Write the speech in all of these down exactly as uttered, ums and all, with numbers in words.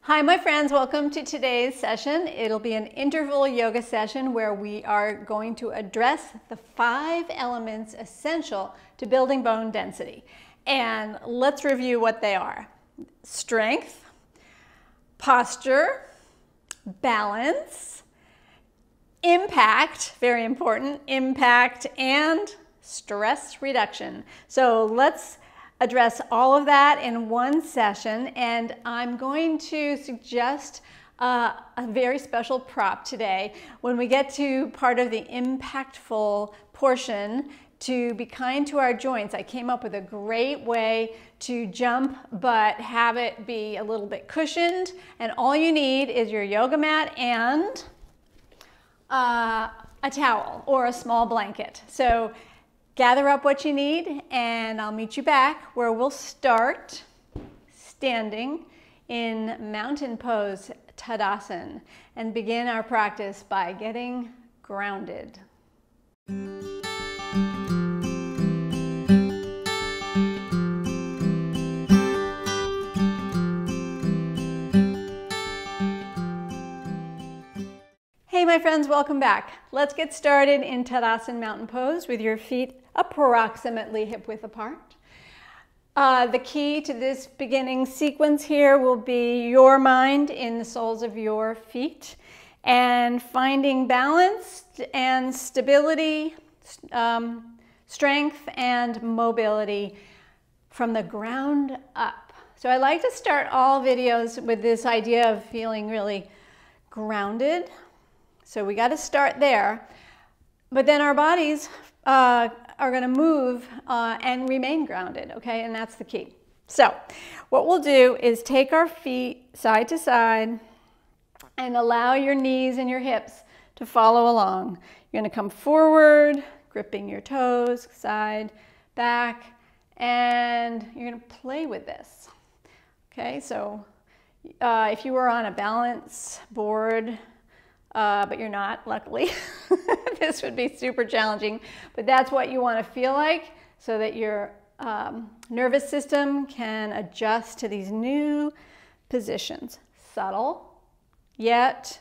Hi, my friends. Welcome to today's session. It'll be an interval yoga session where we are going to address the five elements essential to building bone density. And let's review what they are. Strength, posture, balance, impact, very important, impact, and stress reduction. So let's address all of that in one session, and I'm going to suggest uh, a very special prop today when we get to part of the impactful portion to be kind to our joints. I came up with a great way to jump but have it be a little bit cushioned, and all you need is your yoga mat and uh, a towel or a small blanket. So gather up what you need, and I'll meet you back where we'll start standing in mountain pose Tadasana and begin our practice by getting grounded. Hey my friends, welcome back. Let's get started in Tadasana mountain pose with your feet approximately hip width apart. Uh, the key to this beginning sequence here will be your mind in the soles of your feet and finding balance and stability, um, strength and mobility from the ground up. So I like to start all videos with this idea of feeling really grounded. So we got to start there, but then our bodies uh, are going to move uh, and remain grounded, okay? And that's the key. So what we'll do is take our feet side to side and allow your knees and your hips to follow along. You're going to come forward, gripping your toes, side, back, and you're going to play with this, okay? So uh, if you were on a balance board, Uh, but you're not, luckily. This would be super challenging, but that's what you want to feel like so that your um, nervous system can adjust to these new positions. Subtle, yet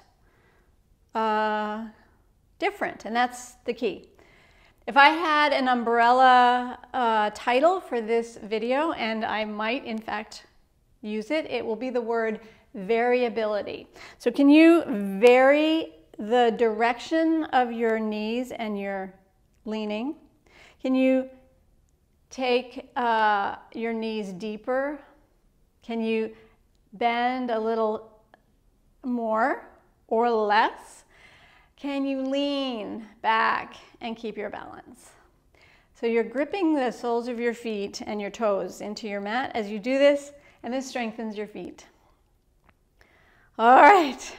uh, different, and that's the key. If I had an umbrella uh, title for this video, and I might in fact use it, it will be the word variability. So can you vary the direction of your knees and your leaning? Can you take uh, your knees deeper? Can you bend a little more or less? Can you lean back and keep your balance? So you're gripping the soles of your feet and your toes into your mat as you do this, and this strengthens your feet. All right,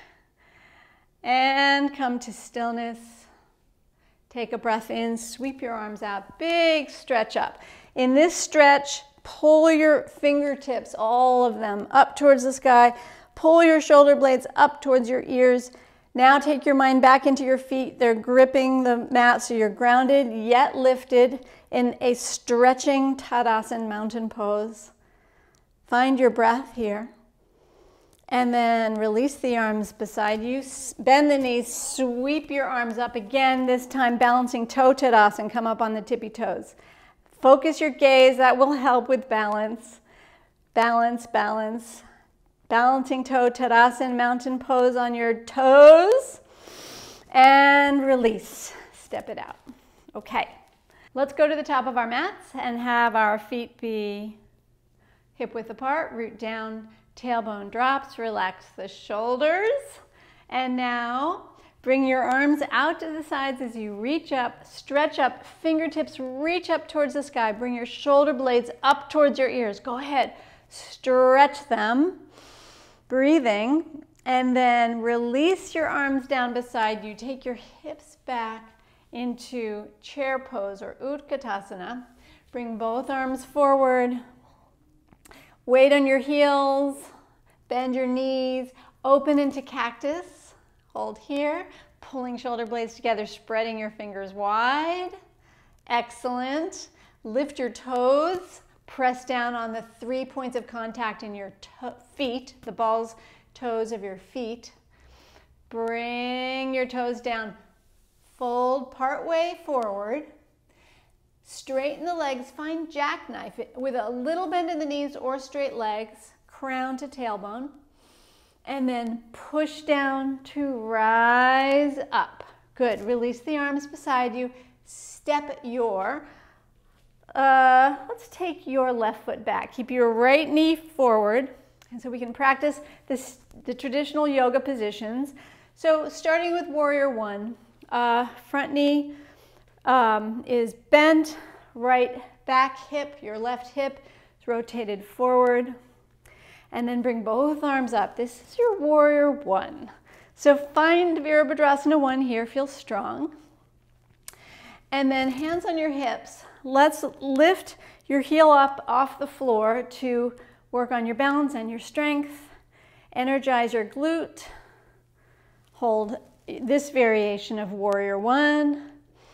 and come to stillness. Take a breath in, sweep your arms out, big stretch up. In this stretch, pull your fingertips, all of them, up towards the sky. Pull your shoulder blades up towards your ears. Now take your mind back into your feet. They're gripping the mat so you're grounded yet lifted in a stretching Tadasana mountain pose. Find your breath here. And then release the arms beside you. Bend the knees, sweep your arms up again, this time balancing toe Tadasana, come up on the tippy toes. Focus your gaze, that will help with balance. Balance, balance. Balancing toe Tadasana, mountain pose on your toes. And release, step it out. Okay, let's go to the top of our mats and have our feet be hip width apart, root down, tailbone drops, relax the shoulders. And now bring your arms out to the sides as you reach up, stretch up, fingertips reach up towards the sky. Bring your shoulder blades up towards your ears. Go ahead, stretch them, breathing, and then release your arms down beside you. Take your hips back into chair pose or Utkatasana. Bring both arms forward. Weight on your heels, bend your knees, open into cactus. Hold here, pulling shoulder blades together, spreading your fingers wide. Excellent. Lift your toes, press down on the three points of contact in your feet, the balls toes of your feet. Bring your toes down. Fold part way forward. Straighten the legs. Find jackknife with a little bend in the knees or straight legs, crown to tailbone. And then push down to rise up. Good. Release the arms beside you. Step your, uh, let's take your left foot back. Keep your right knee forward. And so we can practice this, the traditional yoga positions. So starting with warrior one, uh, front knee um, is bent, right back hip, your left hip is rotated forward. And then bring both arms up. This is your warrior one. So find Virabhadrasana one here, feel strong. And then hands on your hips. Let's lift your heel up off the floor to work on your balance and your strength. Energize your glute. Hold this variation of warrior one.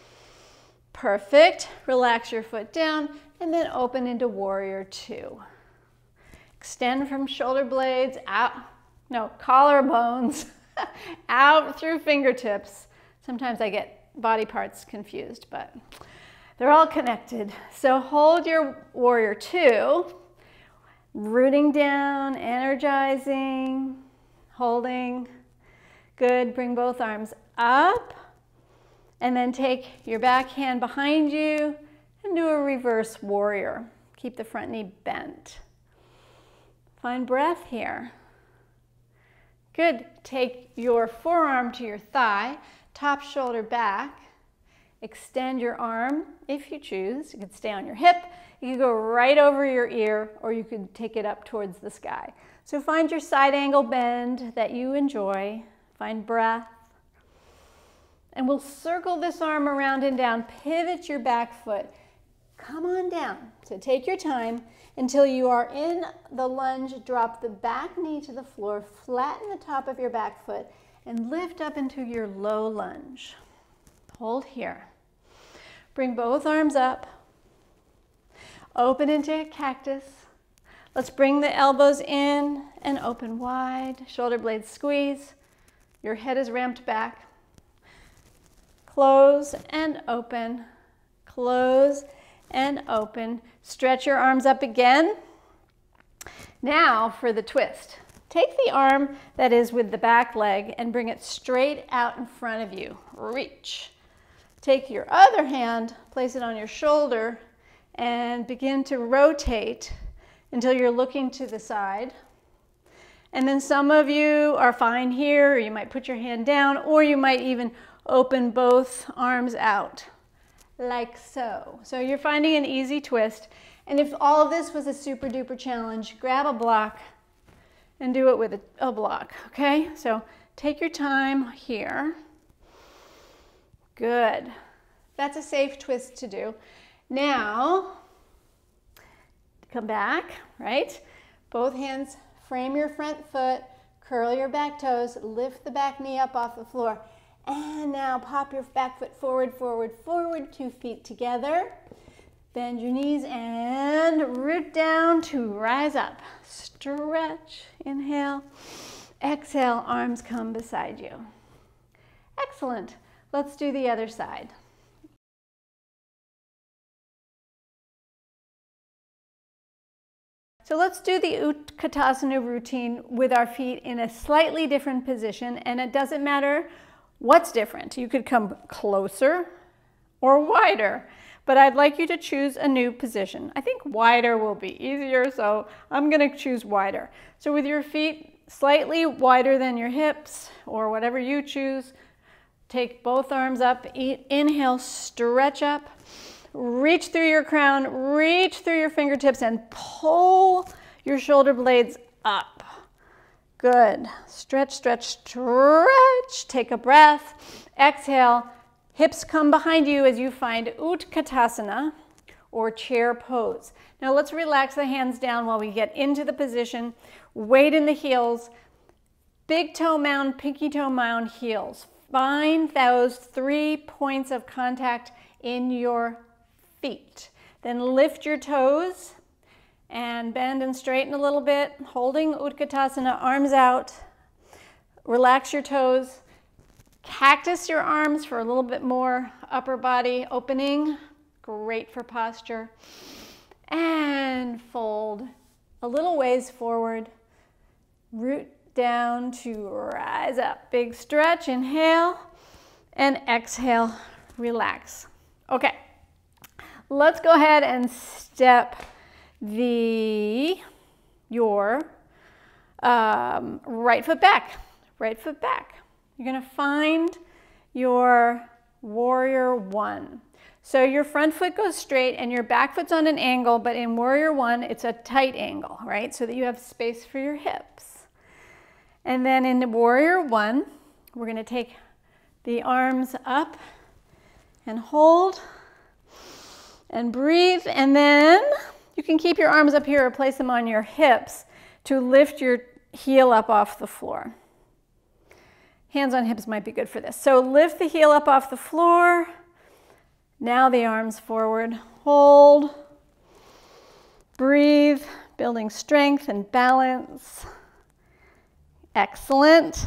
Perfect. Relax your foot down and then open into warrior two. Extend from shoulder blades out, no, collarbones, out through fingertips. Sometimes I get body parts confused, but they're all connected. So hold your warrior two, rooting down, energizing, holding. Good, bring both arms up, and then take your back hand behind you and do a reverse warrior. Keep the front knee bent. Find breath here. Good. Take your forearm to your thigh, top shoulder back. Extend your arm if you choose. You can stay on your hip. You can go right over your ear, or you could take it up towards the sky. So find your side angle bend that you enjoy. Find breath. And we'll circle this arm around and down. Pivot your back foot. Come on down. So take your time until you are in the lunge. Drop the back knee to the floor, flatten the top of your back foot, and lift up into your low lunge. Hold here. Bring both arms up. Open into a cactus. Let's bring the elbows in and open wide. Shoulder blades squeeze. Your head is ramped back. Close and open. Close and open. Stretch your arms up again. Now for the twist. Take the arm that is with the back leg and bring it straight out in front of you. Reach. Take your other hand, place it on your shoulder, and begin to rotate until you're looking to the side. And then some of you are fine here, or you might put your hand down, or you might even open both arms out. Like so. So you're finding an easy twist. And if all of this was a super duper challenge, grab a block and do it with a, a block, okay? So take your time here. Good. That's a safe twist to do. Now, come back, right? Both hands, frame your front foot, curl your back toes, lift the back knee up off the floor. And now pop your back foot forward, forward, forward, two feet together. Bend your knees and root down to rise up. Stretch, inhale, exhale, arms come beside you. Excellent. Let's do the other side. So let's do the Utkatasana routine with our feet in a slightly different position, and it doesn't matter what's different. You could come closer or wider, but I'd like you to choose a new position. I think wider will be easier, so I'm going to choose wider. So with your feet slightly wider than your hips, or whatever you choose, take both arms up, inhale, stretch up, reach through your crown, reach through your fingertips, and pull your shoulder blades up. Good. Stretch, stretch, stretch. Take a breath. Exhale. Hips come behind you as you find Utkatasana, or chair pose. Now let's relax the hands down while we get into the position. Weight in the heels. Big toe mound, pinky toe mound, heels. Find those three points of contact in your feet. Then lift your toes and bend and straighten a little bit, holding Utkatasana, arms out, Relax your toes. Cactus your arms for a little bit more upper body opening. Great for posture. And fold a little ways forward. Root down to rise up. Big stretch, inhale, and exhale, relax. Okay, let's go ahead and step the, your um, right foot back, right foot back. You're gonna find your warrior one. So your front foot goes straight and your back foot's on an angle, but in warrior one, it's a tight angle, right? So that you have space for your hips. And then in the warrior one, we're gonna take the arms up and hold and breathe. And then you can keep your arms up here or place them on your hips to lift your heel up off the floor. Hands on hips might be good for this. So lift the heel up off the floor. Now the arms forward. Hold. Breathe, building strength and balance. Excellent.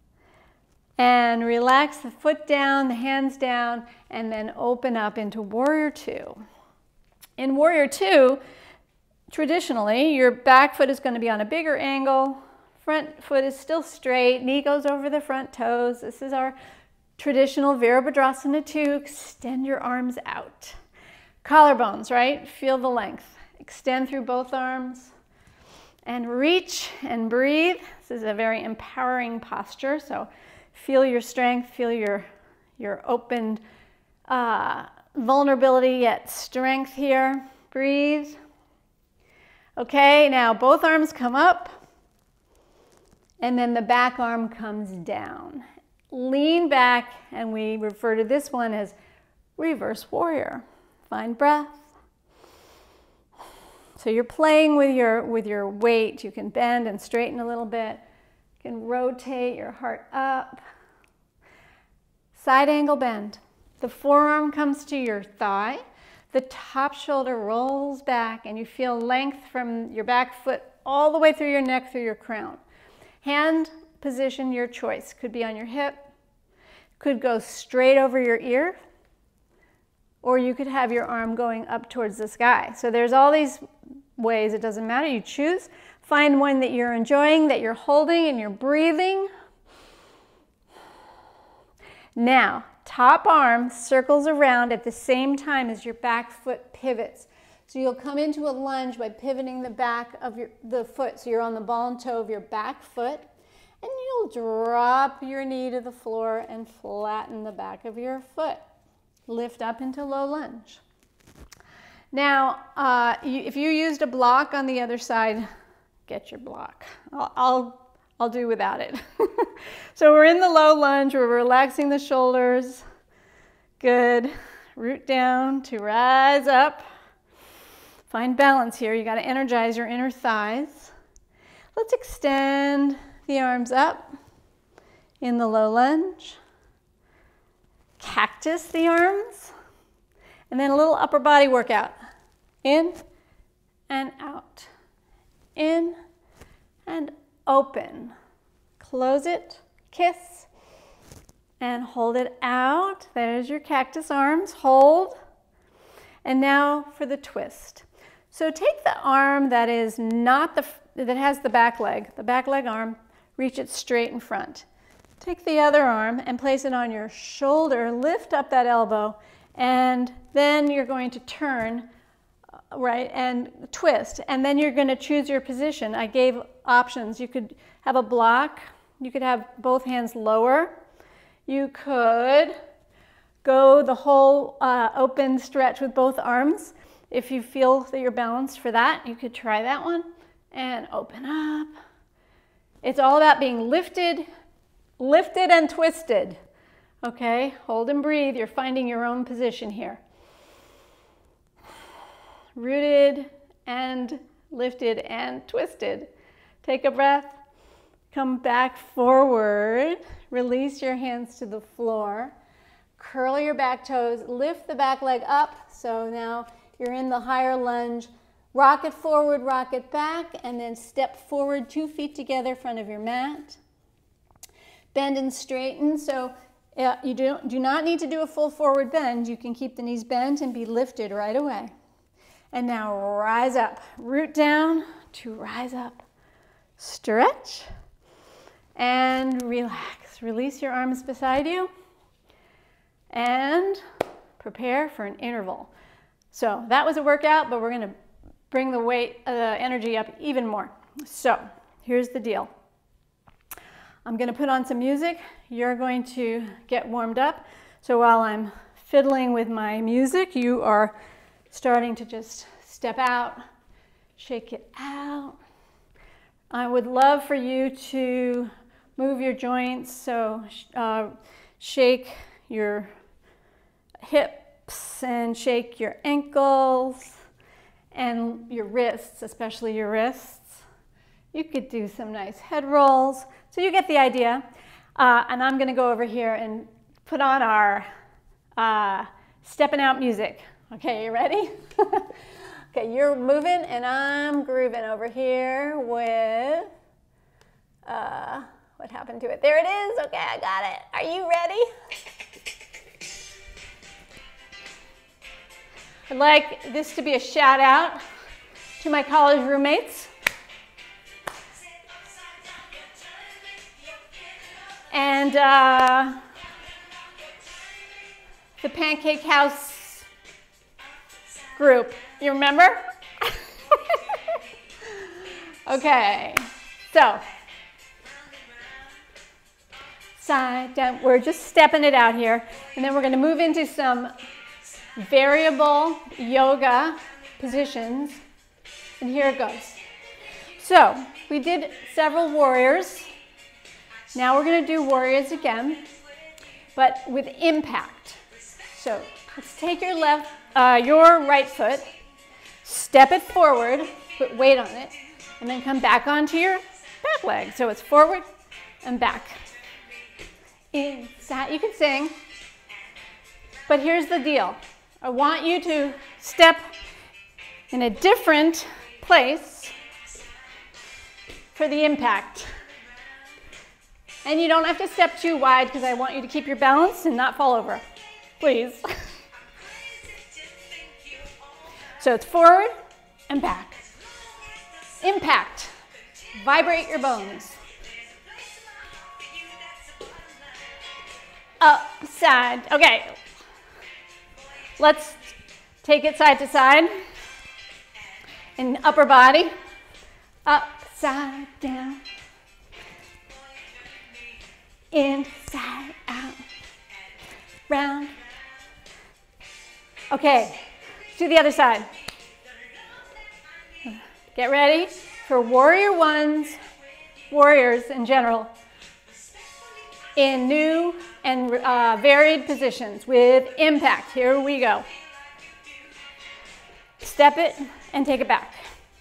And relax the foot down, the hands down, and then open up into warrior two. In warrior two, traditionally, your back foot is going to be on a bigger angle. Front foot is still straight. Knee goes over the front toes. This is our traditional Virabhadrasana two. Extend your arms out. Collarbones, right? Feel the length. Extend through both arms. And reach and breathe. This is a very empowering posture. So feel your strength. Feel your, your open uh, vulnerability yet strength here. Breathe. Okay, now both arms come up. And then the back arm comes down. Lean back, and we refer to this one as reverse warrior. Find breath. So you're playing with your, with your weight. You can bend and straighten a little bit. You can rotate your heart up. Side angle bend. The forearm comes to your thigh. The top shoulder rolls back, and you feel length from your back foot all the way through your neck, through your crown. Hand position, your choice. Could be on your hip, could go straight over your ear, or you could have your arm going up towards the sky. So there's all these ways, it doesn't matter, you choose. Find one that you're enjoying, that you're holding and you're breathing. Now, top arm circles around at the same time as your back foot pivots. So you'll come into a lunge by pivoting the back of your, the foot. So you're on the ball and toe of your back foot. And you'll drop your knee to the floor and flatten the back of your foot. Lift up into low lunge. Now, uh, you, if you used a block on the other side, get your block. I'll, I'll, I'll do without it. So we're in the low lunge. We're relaxing the shoulders. Good. Root down to rise up. Find balance here. You got to energize your inner thighs. Let's extend the arms up in the low lunge. Cactus the arms. And then a little upper body workout. In and out. In and open. Close it. Kiss. And hold it out. There's your cactus arms. Hold. And now for the twist. So take the arm that is not the, that has the back leg, the back leg arm, reach it straight in front. Take the other arm and place it on your shoulder, lift up that elbow, and then you're going to turn, right, and twist. And then you're going to choose your position. I gave options. You could have a block. You could have both hands lower. You could go the whole uh, open stretch with both arms. If you feel that you're balanced for that, you could try that one and open up. It's all about being lifted, lifted and twisted. Okay, hold and breathe. You're finding your own position here. Rooted and lifted and twisted. Take a breath. Come back forward. Release your hands to the floor. Curl your back toes. Lift the back leg up. So now you're in the higher lunge. Rock it forward, rock it back, and then step forward two feet together in front of your mat. bend and straighten. So uh, you do, do not need to do a full forward bend. You can keep the knees bent and be lifted right away. And now rise up, root down to rise up. Stretch and relax. Release your arms beside you and prepare for an interval. So that was a workout, but we're going to bring the weight, uh, energy up even more. So here's the deal. I'm going to put on some music. You're going to get warmed up. So while I'm fiddling with my music, you are starting to just step out, shake it out. I would love for you to move your joints, so uh, shake your hips and shake your ankles and your wrists, especially your wrists. You could do some nice head rolls. So you get the idea. Uh, and I'm going to go over here and put on our uh, stepping out music. Okay, you ready? Okay, you're moving and I'm grooving over here with, uh, what happened to it? There it is. Okay, I got it. Are you ready? I'd like this to be a shout out to my college roommates. And uh, the Pancake House group. You remember? Okay, so side, down. We're just stepping it out here. And then we're going to move into some variable yoga positions. And here it goes. So we did several warriors. Now we're going to do warriors again, but with impact. So let's take your left, uh, your right foot, step it forward, put weight on it, and then come back onto your back leg. So it's forward and back. Inside, you can sing, but here's the deal. I want you to step in a different place for the impact. And you don't have to step too wide because I want you to keep your balance and not fall over. Please. So it's forward and back. Impact. Vibrate your bones. Up, side. Okay. Let's take it side to side. In upper body. Up, side, down. Inside, out. Round. Okay. To the other side. Get ready for warrior ones, warriors in general, in new and uh, varied positions with impact. Here we go. Step it and take it back.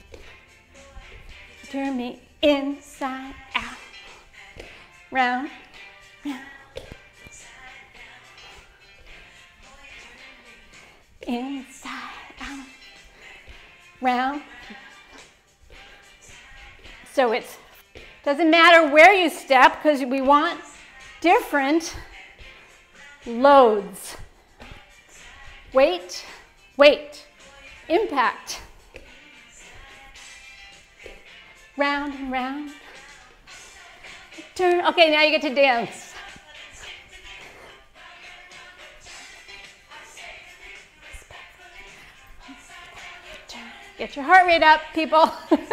Turn me inside out. Round, round. Inside out. Round. So it doesn't matter where you step because we want different loads. Weight, weight, impact. Round and round. Turn. Okay, now you get to dance. Get your heart rate up, people.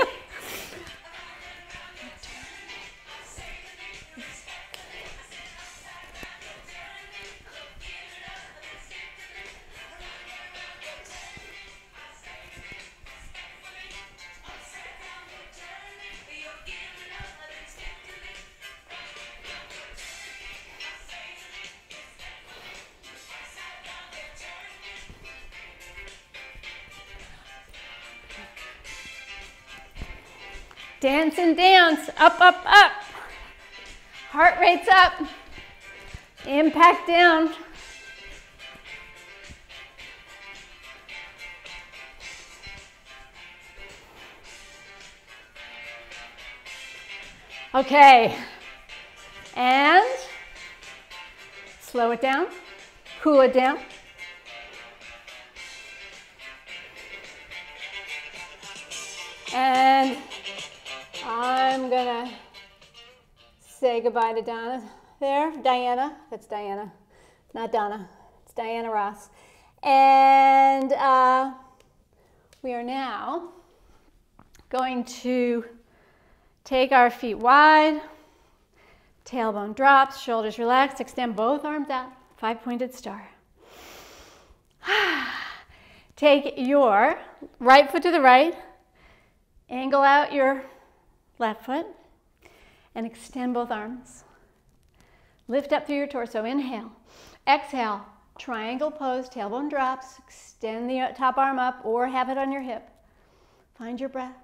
Dance and dance, up, up, up. Heart rate's up. Impact down. Okay. And slow it down, cool it down. And I'm gonna say goodbye to Donna there, Diana, that's Diana, not Donna, it's Diana Ross. And uh, we are now going to take our feet wide, tailbone drops, shoulders relaxed, extend both arms out, five-pointed star. Take your right foot to the right, angle out your left foot, and extend both arms. Lift up through your torso, inhale. Exhale, triangle pose, tailbone drops, extend the top arm up or have it on your hip. Find your breath.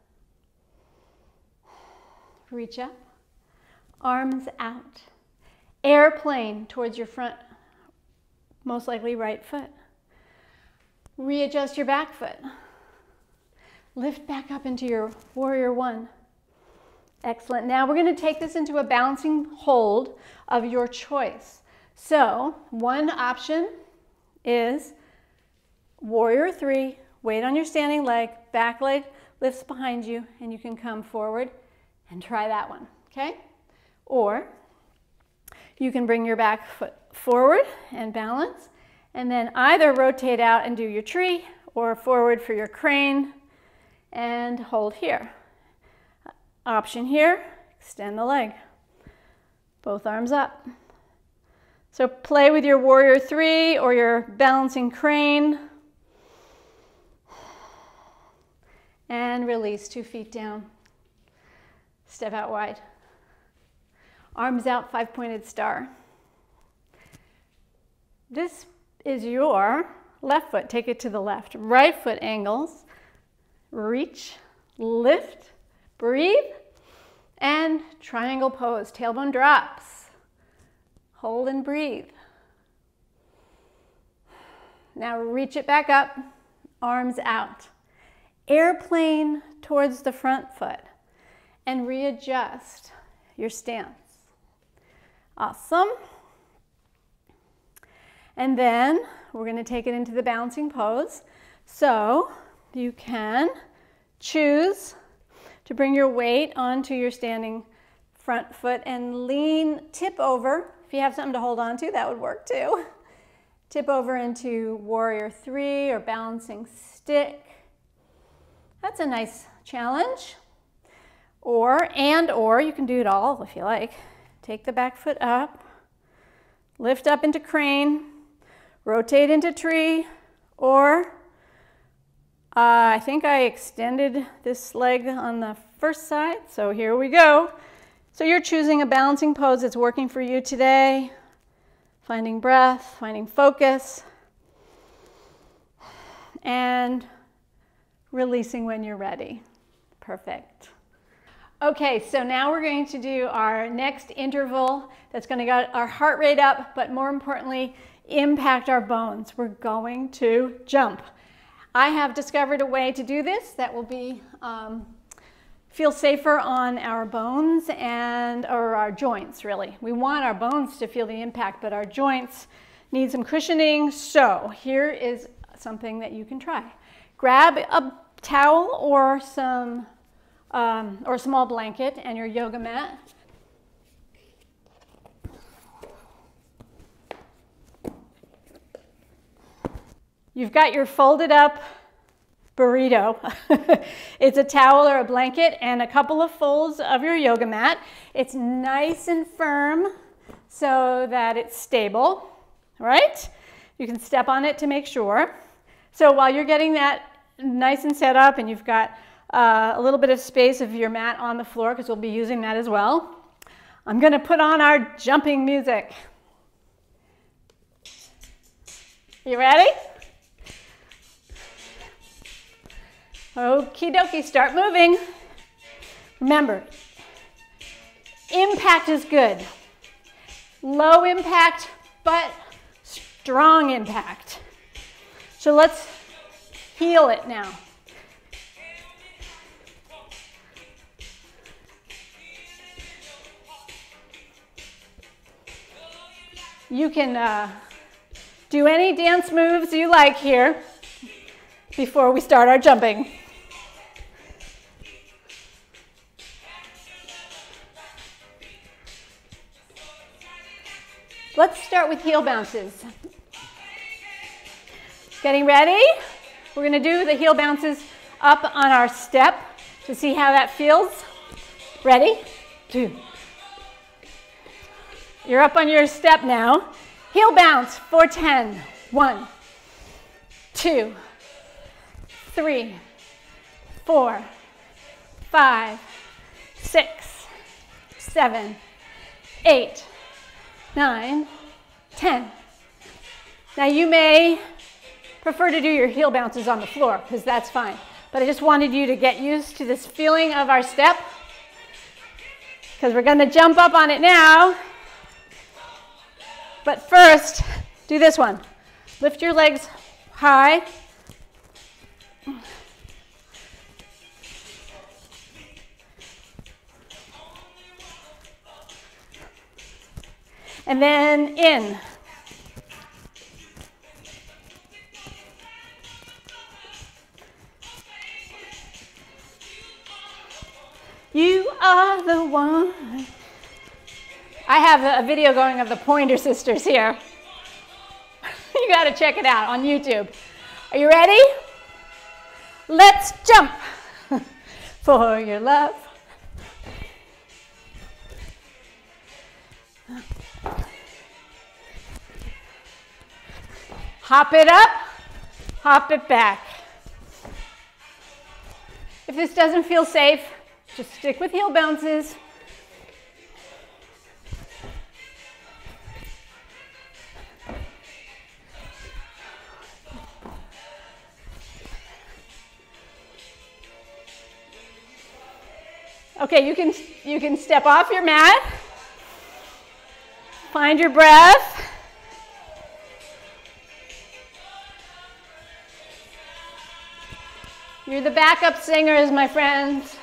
Reach up, arms out. Airplane towards your front, most likely right foot. Readjust your back foot. Lift back up into your warrior one. Excellent. Now we're going to take this into a balancing hold of your choice. So one option is warrior three, weight on your standing leg, back leg lifts behind you, and you can come forward and try that one, okay? Or you can bring your back foot forward and balance, and then either rotate out and do your tree, or forward for your crane, and hold here. Option here, extend the leg. Both arms up. So play with your warrior three or your balancing crane. And release, two feet down. Step out wide. Arms out, five-pointed star. This is your left foot. Take it to the left. Right foot angles. Reach, lift, breathe, and triangle pose. Tailbone drops. Hold and breathe. Now reach it back up, arms out. Airplane towards the front foot and readjust your stance. Awesome. And then we're going to take it into the balancing pose. So you can choose to bring your weight onto your standing front foot and lean, tip over. If you have something to hold on to, that would work too. Tip over into warrior three or balancing stick. That's a nice challenge. Or, and or, you can do it all if you like. Take the back foot up, lift up into crane, rotate into tree, or Uh, I think I extended this leg on the first side, so here we go. So you're choosing a balancing pose that's working for you today. Finding breath, finding focus, and releasing when you're ready. Perfect. Okay, so now we're going to do our next interval that's going to get our heart rate up, but more importantly, impact our bones. We're going to jump. I have discovered a way to do this that will be um, feel safer on our bones and or our joints, really. We want our bones to feel the impact, but our joints need some cushioning. So here is something that you can try. Grab a towel or some um, or a small blanket and your yoga mat. You've got your folded up burrito. It's a towel or a blanket and a couple of folds of your yoga mat. It's nice and firm so that it's stable, right? You can step on it to make sure. So while you're getting that nice and set up and you've got uh, a little bit of space of your mat on the floor, because we'll be using that as well, I'm going to put on our jumping music. You ready? Okie dokie, start moving. Remember, impact is good. Low impact, but strong impact. So let's heal it now. You can uh, do any dance moves you like here before we start our jumping. Let's start with heel bounces. Getting ready? We're going to do the heel bounces up on our step to see how that feels. Ready? Two. You're up on your step now. Heel bounce for ten. One, two, three, four, five, six, seven, eight, nine, ten. Now you may prefer to do your heel bounces on the floor because that's fine. But I just wanted you to get used to this feeling of our step because we're going to jump up on it now. But first, do this one. Lift your legs high. And then in. You are the one. I have a video going of the Pointer Sisters here. You got to check it out on YouTube. Are you ready? Let's jump for your love. Hop it up, hop it back. If this doesn't feel safe, just stick with heel bounces. Okay, you can, you can step off your mat, find your breath. You're the backup singers, my friends.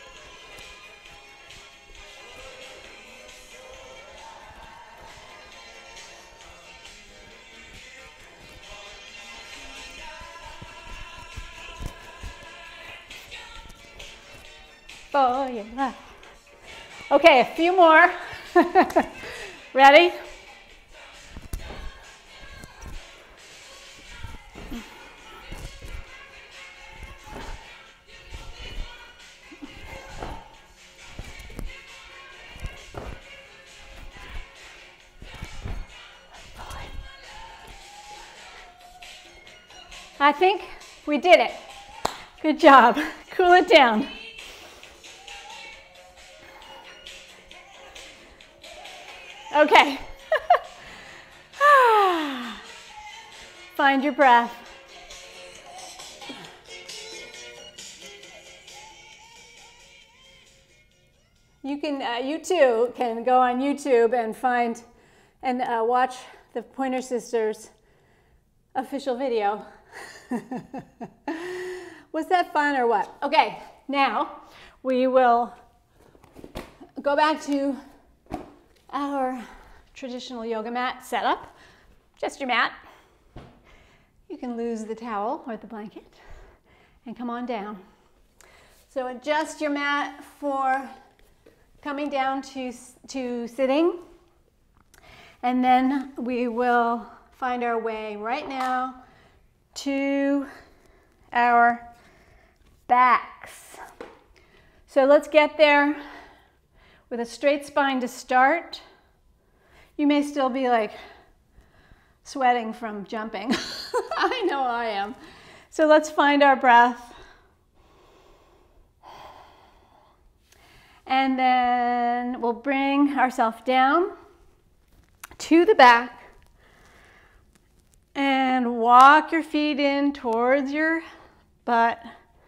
For your life. Okay, a few more. Ready? I think we did it. Good job. Cool it down. Okay. Find your breath. You can, uh, you too can go on YouTube and find and uh, watch the Pointer Sisters official video. Was that fun or what? Okay, now we will go back to our traditional yoga mat setup. Just your mat. You can lose the towel or the blanket and come on down. So adjust your mat for coming down to, to sitting. And then we will find our way right now to our backs. So let's get there with a straight spine to start. You may still be like sweating from jumping. I know I am. So let's find our breath. And then we'll bring ourselves down to the back and walk your feet in towards your butt.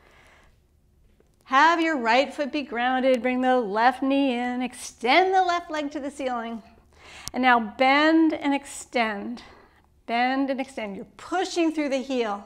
Have your right foot be grounded. Bring the left knee in. Extend the left leg to the ceiling. And now bend and extend. Bend and extend. You're pushing through the heel.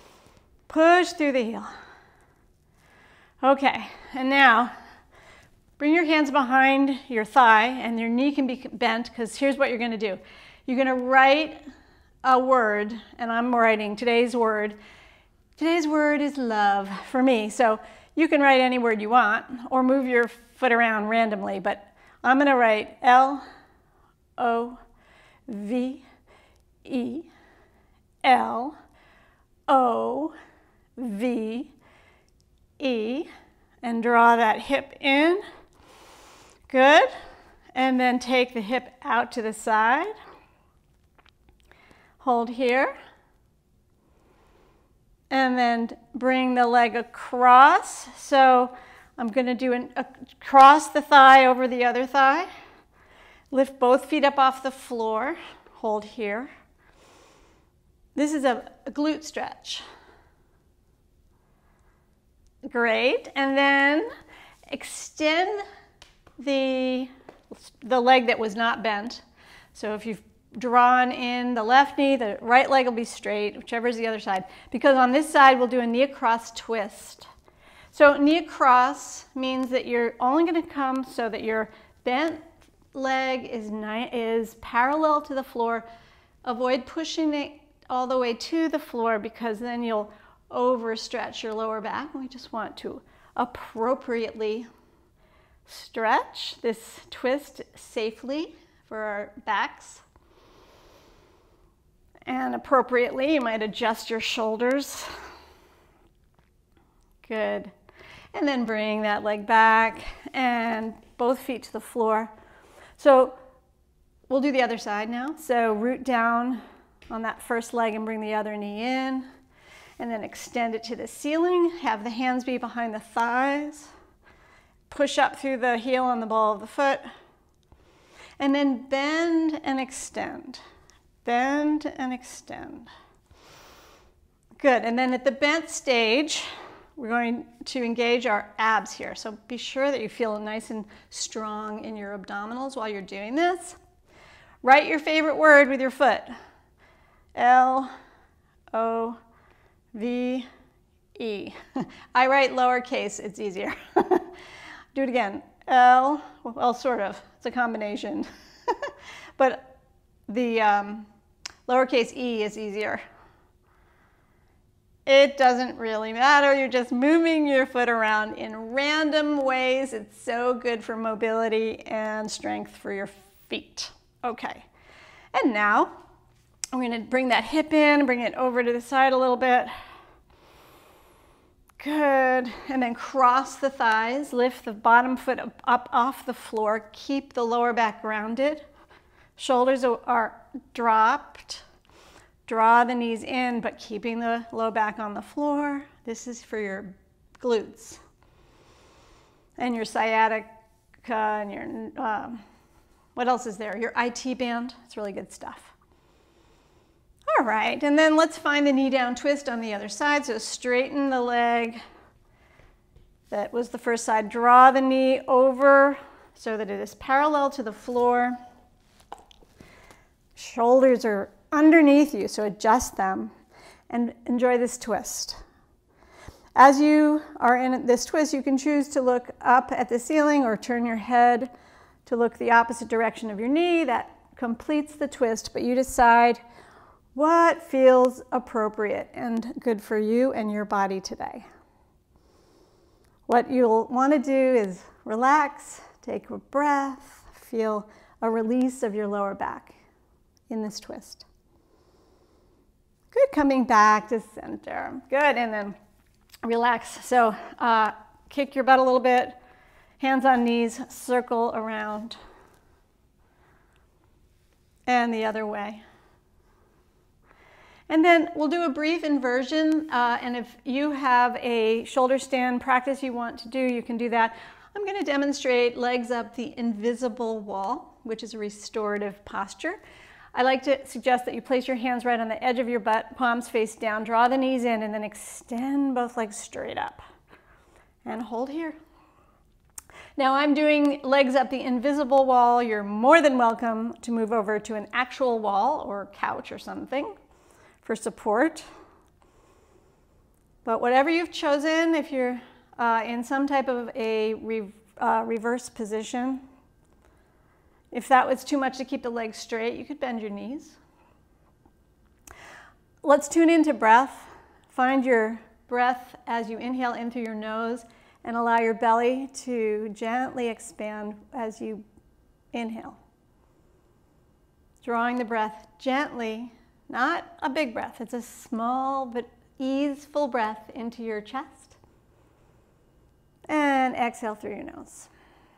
Push through the heel. Okay, and now bring your hands behind your thigh, and your knee can be bent, because here's what you're going to do. You're going to write a word, and I'm writing today's word. Today's word is love for me. So you can write any word you want or move your foot around randomly, but I'm going to write L O V E L O V E, and draw that hip in. Good. And then take the hip out to the side. Hold here. And then bring the leg across. So I'm going to do an, a, cross the thigh over the other thigh. Lift both feet up off the floor. Hold here. This is a, a glute stretch. Great. And then extend the, the leg that was not bent. So if you've drawn in the left knee, the right leg will be straight, whichever is the other side. Because on this side, we'll do a knee across twist. So knee across means that you're only going to come so that your bent leg is, is parallel to the floor. Avoid pushing it all the way to the floor, because then you'll overstretch your lower back. We just want to appropriately stretch this twist safely for our backs. And appropriately, you might adjust your shoulders. Good. And then bring that leg back and both feet to the floor. So we'll do the other side now. So root down on that first leg and bring the other knee in. And then extend it to the ceiling. Have the hands be behind the thighs. Push up through the heel on the ball of the foot. And then bend and extend. Bend and extend. Good. And then at the bent stage, we're going to engage our abs here. So be sure that you feel nice and strong in your abdominals while you're doing this. Write your favorite word with your foot. L O V E. I write lowercase, it's easier. Do it again. L, well, sort of. It's a combination. But the um, lowercase e is easier. It doesn't really matter. You're just moving your foot around in random ways. It's so good for mobility and strength for your feet. Okay. And now I'm going to bring that hip in, bring it over to the side a little bit. Good. And then cross the thighs, lift the bottom foot up, up off the floor, keep the lower back grounded. Shoulders are dropped. Draw the knees in, but keeping the low back on the floor. This is for your glutes and your sciatica and your, um, what else is there? Your I T band. It's really good stuff. All right, and then let's find the knee down twist on the other side. So straighten the leg. That was the first side. Draw the knee over so that it is parallel to the floor. Shoulders are underneath you, so adjust them and enjoy this twist. As you are in this twist, you can choose to look up at the ceiling or turn your head to look the opposite direction of your knee. That completes the twist, but you decide what feels appropriate and good for you and your body today. What you'll want to do is relax, take a breath, feel a release of your lower back in this twist. Good, coming back to center. Good, and then relax. So uh, kick your butt a little bit, hands on knees, circle around, and the other way. And then we'll do a brief inversion, uh, and if you have a shoulder stand practice you want to do, you can do that. I'm going to demonstrate legs up the invisible wall, which is a restorative posture. I like to suggest that you place your hands right on the edge of your butt, palms face down, draw the knees in, and then extend both legs straight up. And hold here. Now I'm doing legs up the invisible wall. You're more than welcome to move over to an actual wall or couch or something for support. But whatever you've chosen, if you're uh, in some type of a re uh, reverse position. If that was too much to keep the legs straight, you could bend your knees. Let's tune into breath. Find your breath as you inhale in through your nose and allow your belly to gently expand as you inhale. Drawing the breath gently, not a big breath, it's a small but easeful breath into your chest. And exhale through your nose.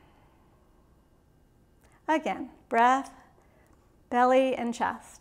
Again, breath, belly and chest.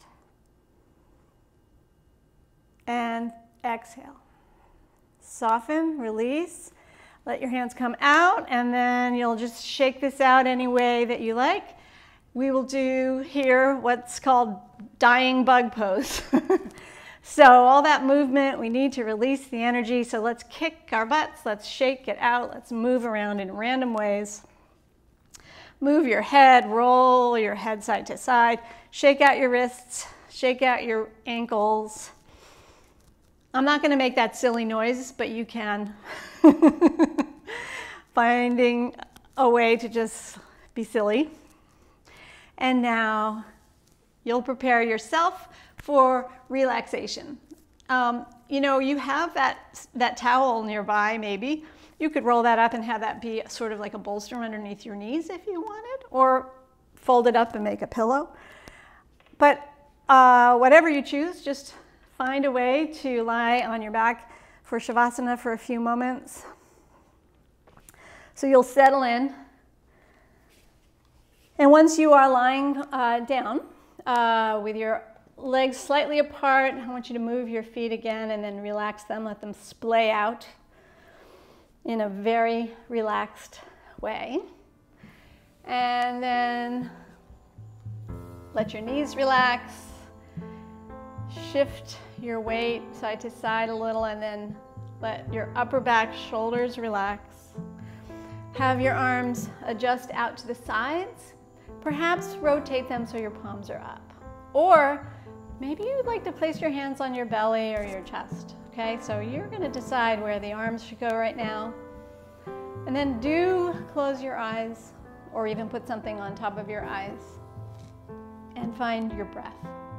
And exhale. Soften, release. Let your hands come out, and then you'll just shake this out any way that you like. We will do here what's called dying bug pose. So all that movement, we need to release the energy. So let's kick our butts, let's shake it out, let's move around in random ways. Move your head, roll your head side to side, shake out your wrists, shake out your ankles. I'm not going to make that silly noise, but you can. Finding a way to just be silly. And now you'll prepare yourself for relaxation. Um, you know, you have that, that towel nearby, maybe. You could roll that up and have that be sort of like a bolster underneath your knees if you wanted, or fold it up and make a pillow. But uh, whatever you choose, just find a way to lie on your back for Shavasana for a few moments. So you'll settle in. And once you are lying uh, down uh, with your legs slightly apart, I want you to move your feet again and then relax them, let them splay out in a very relaxed way. And then let your knees relax. Shift your weight side to side a little, and then let your upper back shoulders relax. Have your arms adjust out to the sides. Perhaps rotate them so your palms are up. Or maybe you would like to place your hands on your belly or your chest. Okay, so you're going to decide where the arms should go right now. And then do close your eyes, or even put something on top of your eyes, and find your breath.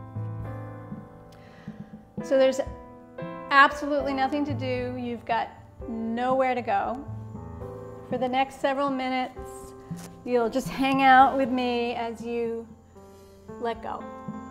So there's absolutely nothing to do. You've got nowhere to go. For the next several minutes, you'll just hang out with me as you let go.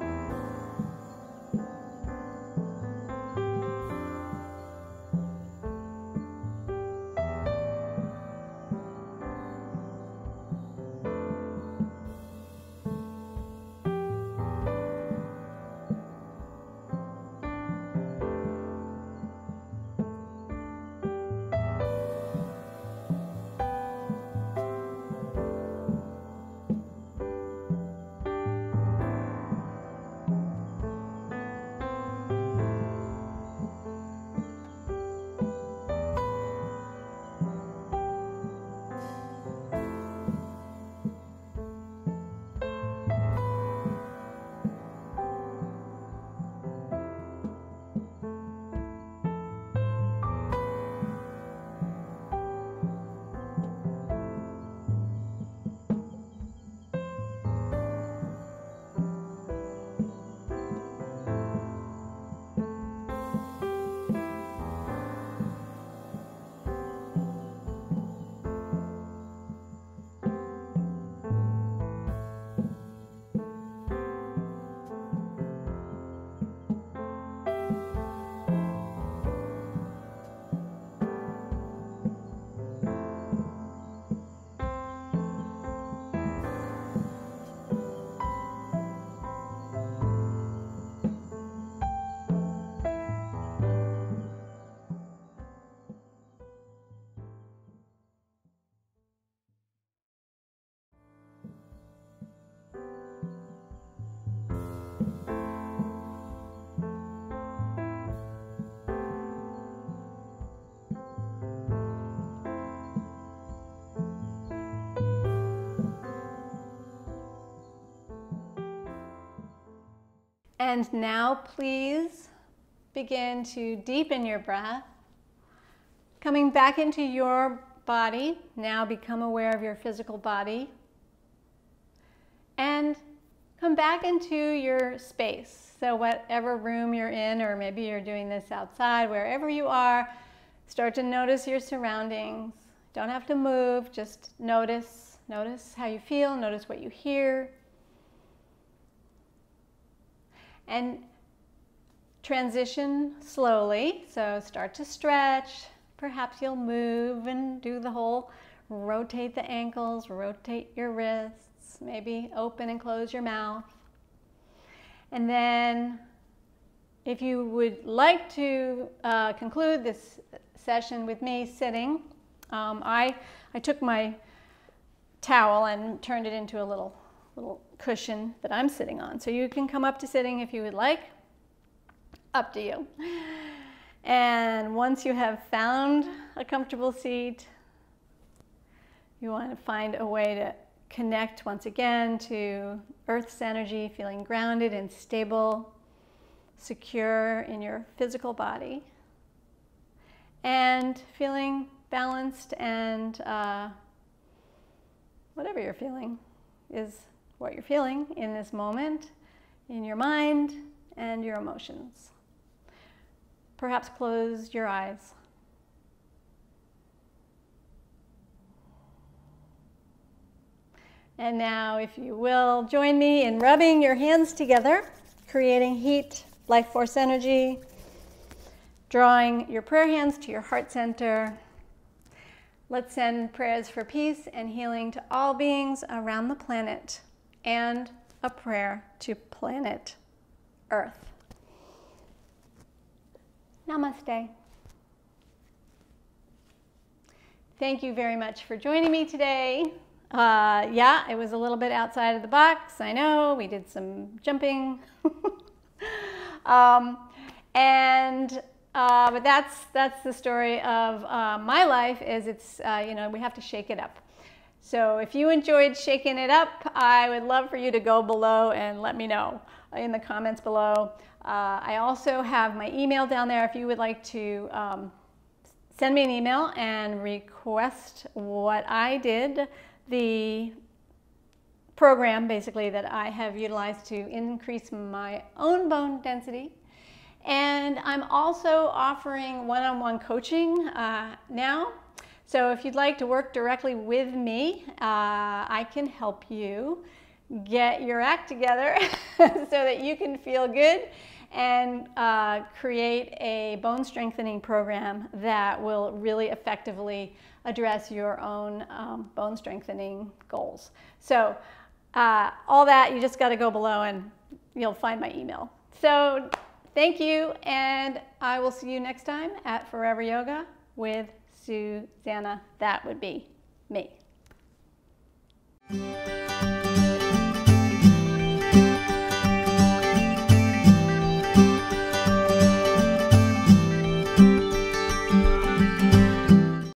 And now please begin to deepen your breath, coming back into your body. Now become aware of your physical body. And come back into your space. So whatever room you're in, or maybe you're doing this outside, wherever you are, start to notice your surroundings. Don't have to move, just notice. Notice how you feel, notice what you hear. And transition slowly. So start to stretch. Perhaps you'll move and do the whole rotate the ankles, rotate your wrists, maybe open and close your mouth. And then if you would like to uh, conclude this session with me sitting, um, I, I took my towel and turned it into a little, little cushion that I'm sitting on. So you can come up to sitting if you would like. Up to you. And once you have found a comfortable seat, you want to find a way to connect once again to Earth's energy, feeling grounded and stable, secure in your physical body, and feeling balanced, and uh, whatever you're feeling is what you're feeling in this moment, in your mind and your emotions. Perhaps close your eyes. And now, if you will, join me in rubbing your hands together, creating heat, life force energy, drawing your prayer hands to your heart center. Let's send prayers for peace and healing to all beings around the planet, and a prayer to planet Earth. Namaste. Thank you very much for joining me today. Uh, yeah, it was a little bit outside of the box, I know. We did some jumping. um, and uh, but that's that's the story of uh, my life. Is it's uh, you know, we have to shake it up. So if you enjoyed shaking it up, I would love for you to go below and let me know in the comments below. Uh, I also have my email down there if you would like to um, send me an email and request what I did, the program basically that I have utilized to increase my own bone density. And I'm also offering one-on-one coaching uh, now. So if you'd like to work directly with me, uh, I can help you get your act together so that you can feel good and uh, create a bone strengthening program that will really effectively address your own um, bone strengthening goals. So uh, all that, you just got to go below and you'll find my email. So thank you, and I will see you next time at Forever Yoga with Susannah. That would be me.